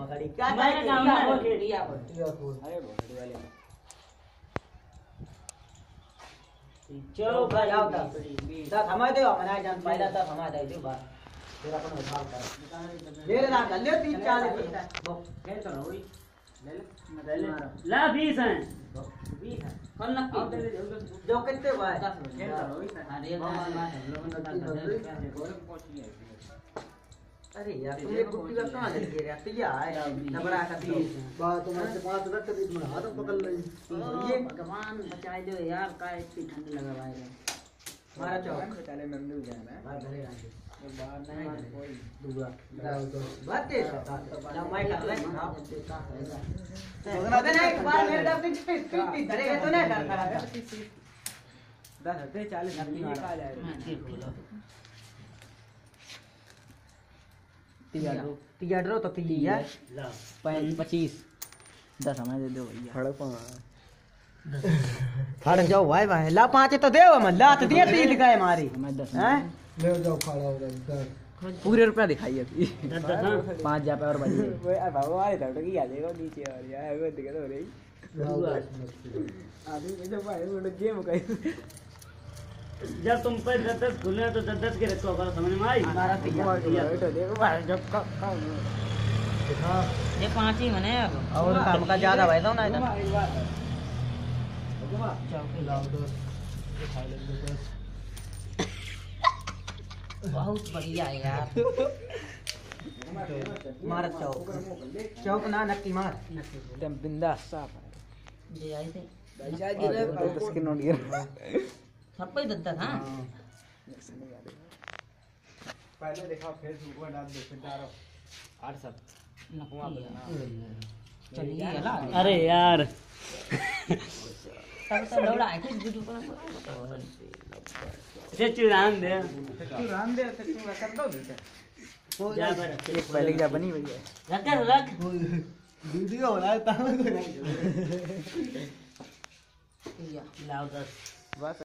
भोसड़ी क्या मैं जाऊं ना वो खेलिया अरे भोसड़ी वाले चलो भाई आओ ता थमा दे मना जान पहला ता थमा दे दे बात फिर अपन हिसाब कर ले ना कर ले 30 40 वो खेल तो होई ले ले ला 20 है 20 है कल नक्की जो कितने भाई खेल तो होई अरे हम लोगों ने तो अरे यार तुम ये कुत्ती का कहां लेके गया पिया है नबड़ा का 20 बात तुम्हारे पास रख दी तुमने हाथ पकड़ ली ये भगवान बचाए दो यार का इतनी ठंड लगा भाई मारा चौक चले नंदू जाना बाहर घरे आके बाहर नहीं मार कोई दूसरा बात है ना मैं कर रहा हूं पता नहीं एक बार मेरे दर्द पीट धरेगा तो ना डर खड़ा 10 हटे 40 ये खा जाएगा तियाड्रो तो पिली है 25 10 हमें दे दो भैया फड़क हट जाओ भाई भाई ला 5 तो देव हम लात दिए 30 का मारी हमें 10 हैं ले जाओ खड़ा हो जाओ पूरे रुपया दिखाइए अभी 5 जा पे और बजे वो बाबू आए तो की आ जाएगा नीचे और यार वो दिक्कत हो रही आदमी जो भाई वो गेम कहीं जब तुम पे 10 खुले तो 10 के रखो अगर समझ में आई हमारा पिया तो देखो भाई जब ये 5 ही मने और काम का ज्यादा भाई ना इधर बहुत बढ़िया है यार मार चौक चौक ना नक्की मार एकदम बिंदास साफ है ये आई थे पैसा गिरे 10 के नोट गिर सब पे 10 हां पहले देखा फेसबुक पर डाल दे फिर डालो 8 सब चलिए अरे यार तब तो लौड़ा है कि वीडियो पर से चुरान दे तू कर दो बेटा जा पर एक पहले क्या बनी हुई है रख वीडियो हो रहा है लाओ 10 बस